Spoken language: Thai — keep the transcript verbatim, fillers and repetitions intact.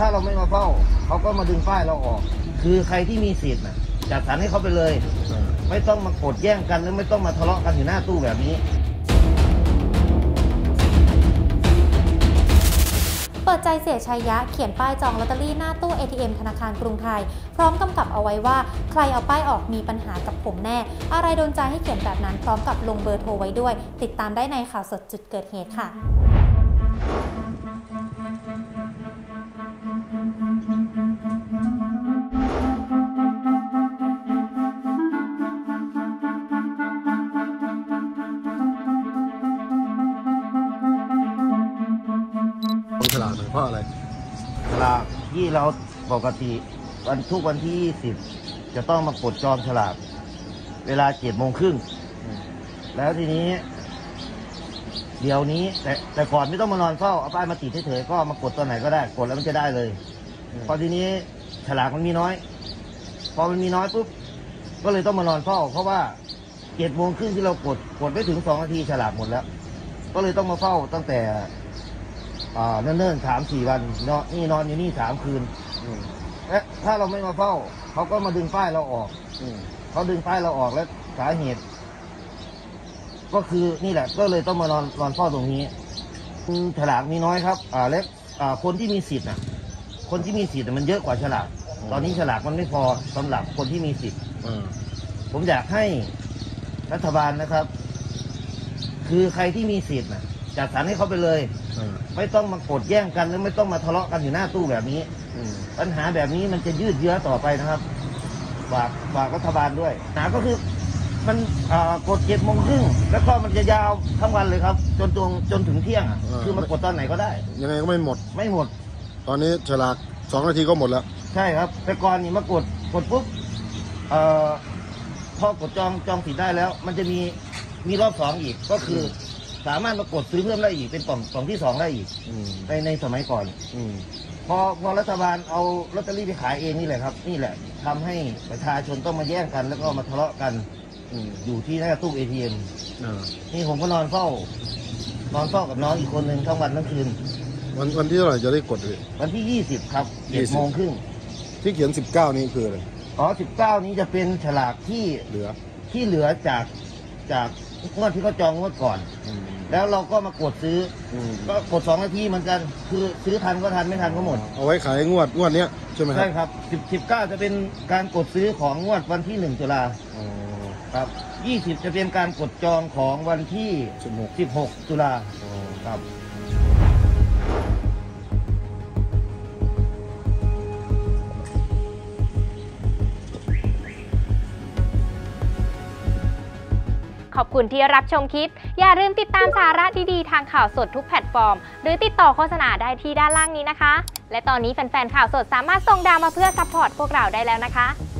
ถ้าเราไม่มาเฝ้าเขาก็มาดึงป้ายเราออกคือใครที่มีสิทธิ์นะจัดสรรให้เขาไปเลยไม่ต้องมากดแย่งกันหรือไม่ต้องมาทะเลาะกันอยู่หน้าตู้แบบนี้เปิดใจเสียชัยยะเขียนป้ายจองลอตเตอรี่หน้าตู้ เอ ที เอ็ม ธนาคารกรุงไทยพร้อมกำกับเอาไว้ว่าใครเอาป้ายออกมีปัญหากับผมแน่อะไรโดนใจให้เขียนแบบนั้นพร้อมกับลงเบอร์โทรไว้ด้วยติดตามได้ในข่าวสดจุดเกิดเหตุค่ะฉลากเพราะอะไรฉลากที่เราปกติวันทุกวันที่ยี่สิบจะต้องมากดจองฉลากเวลาเจ็ดโมงครึ่งแล้วทีนี้เดี๋ยวนี้แต่แต่ก่อนไม่ต้องมานอนเฝ้าเอาป้ายมาติดเฉยๆก็มากดตอนไหนก็ได้กดแล้วมันจะได้เลยพอทีนี้ฉลากมันมีน้อยพอมันมีน้อยปุ๊บก็เลยต้องมานอนเฝ้าเพราะว่าเจ็ดโมงครึ่งที่เรากดกดไม่ถึงสองนาทีฉลากหมดแล้วก็เลยต้องมาเฝ้าตั้งแต่อ่าเนิ่นๆสามสี่วันนอนนี่นอนอยู่นี่สามคืนและถ้าเราไม่มาเฝ้าเขาก็มาดึงป้ายเราออกเขาดึงป้ายเราออกแล้วสาเหตุก็คือนี่แหละก็เลยต้องมานอนนอนเฝ้าตรงนี้ฉลากมีน้อยครับอ่าและอ่าคนที่มีสิทธิ์น่ะคนที่มีสิทธิ์มันเยอะกว่าฉลากตอนนี้ฉลากมันไม่พอสำหรับคนที่มีสิทธิ์ผมอยากให้รัฐบาลนะครับคือใครที่มีสิทธิ์น่ะจัดสรรให้เขาไปเลยไม่ต้องมากดแย่งกันหรือไม่ต้องมาทะเลาะกันอยู่หน้าตู้แบบนี้ปัญหาแบบนี้มันจะยืดเยื้อต่อไปนะครับฝากฝากรัฐบาลด้วยหาก็คือมันกดเจ็ดโมงครึ่งแล้วก็มันจะยาวทั้งวันเลยครับจนตรงจนถึงเที่ยงอ่ะคือมันกดตอนไหนก็ได้ยังไงก็ไม่หมดไม่หมดตอนนี้ฉลากสองนาทีก็หมดแล้วใช่ครับแต่ก่อนนี่มากดกดปุ๊บเอ่อพอกดจองจองสิทธิ์ได้แล้วมันจะมีมีรอบสองอีกก็คือสามารถมากดซื้อเพิ่มได้อีกเป็นกล่องกล่องที่สองได้อีกในในสมัยก่อนพอพอรัฐบาลเอาลอตเตอรี่ไปขายเองนี่แหละครับนี่แหละทำให้ประชาชนต้องมาแย่งกันแล้วก็มาทะเลาะกันอยู่ที่หน้าตู้ เอ ที เอ็ม นี่ผมก็นอนเฝ้านอนเฝ้ากับน้องอีกคนหนึ่งทั้งวันทั้งคืนวันวันที่เท่าไหร่จะได้กดเลยวันที่ยี่สิบครับเจ็ดโมงครึ่งที่เขียนสิบเก้านี้คืออะไรอ๋อสิบเก้านี้จะเป็นฉลากที่เหลือที่เหลือจากจากงวดที่เขาจองงวดก่อนแล้วเราก็มากดซื้อก็กดสองนาทีเหมือนกันคือซื้อทันก็ทันไม่ทันก็หมดเอาไว้ขายงวดงวดเนี้ยใช่ไหมครับใช่ครับสิบสิบเก้าจะเป็นการกดซื้อของงวดวันที่หนึ่งตุลาครับยี่สิบจะเป็นการกดจองของวันที่สิบหกสิบหกตุลาครับขอบคุณที่รับชมคลิปอย่าลืมติดตามสาระดีๆทางข่าวสดทุกแพลตฟอร์มหรือติดต่อโฆษณาได้ที่ด้านล่างนี้นะคะและตอนนี้แฟนๆข่าวสดสามารถส่งดาวมาเพื่อซัพพอร์ตพวกเราได้แล้วนะคะ